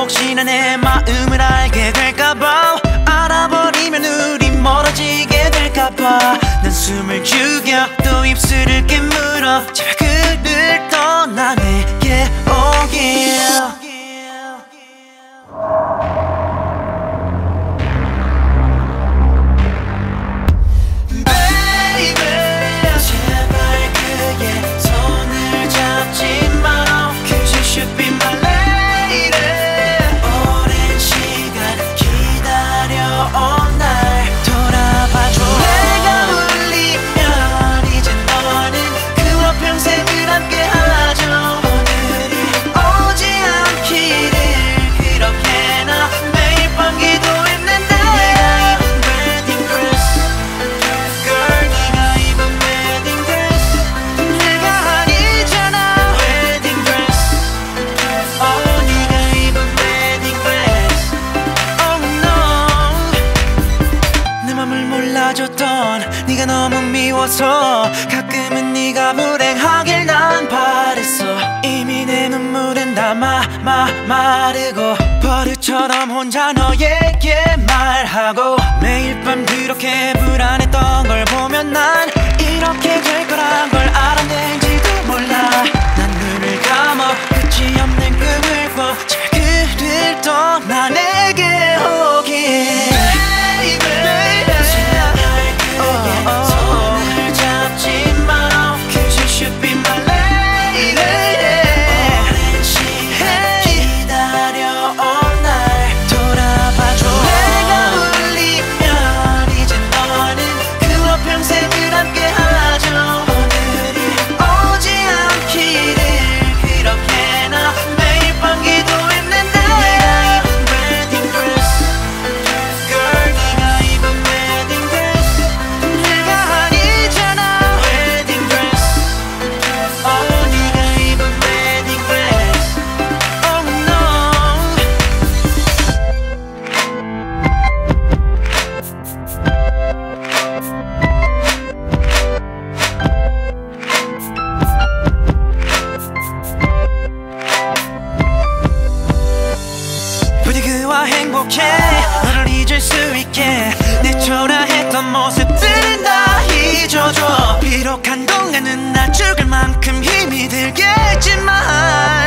혹시나 내 마음을 알게 될까봐 알아버리면 우리 멀어지게 될까봐 난 숨을 죽여 또 입술을 깨물어 제발 그를 떠나 내게 오길 네가 너무 미워서 가끔은 네가 불행하길 난 바랬어 이미 내 눈물은 다 마르고 버릇처럼 혼자 너에게 말하고 매일 밤 그렇게 불안했던 걸 보면 난 이렇게 될 거란 걸 알았는지도 몰라 난 눈을 감아 끝이 없는 꿈을 꿔 제발 그를 떠나 내게 오길 손을 잡지 마 Cause you should be my lady 오랜 시간 기다려온 날 돌아봐줘 내가 울리면 이제 너는 그와 평생을 함께하죠 오늘이 오지 않기를 그렇게나 매일 밤 기도했는데 Wedding dress Girl 네가 입은 wedding dress 내가 아니잖아 Wedding dress Oh 네가 입은 wedding dress Oh no 부디 그와 행복해 너를 잊을 수 있게 내 초라했던 모습들은 다 잊어줘 비록 한동안은 나 죽을 만큼 힘이 들겠지만